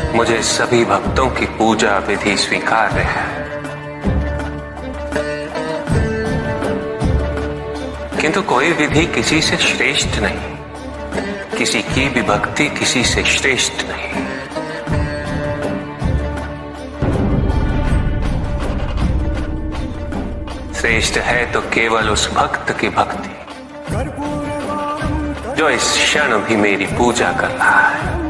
मुझे सभी भक्तों की पूजा विधि स्वीकार्य है, किंतु कोई विधि किसी से श्रेष्ठ नहीं, किसी की भी भक्ति किसी से श्रेष्ठ नहीं। श्रेष्ठ है तो केवल उस भक्त की भक्ति जो इस क्षण भी मेरी पूजा कर रहा है।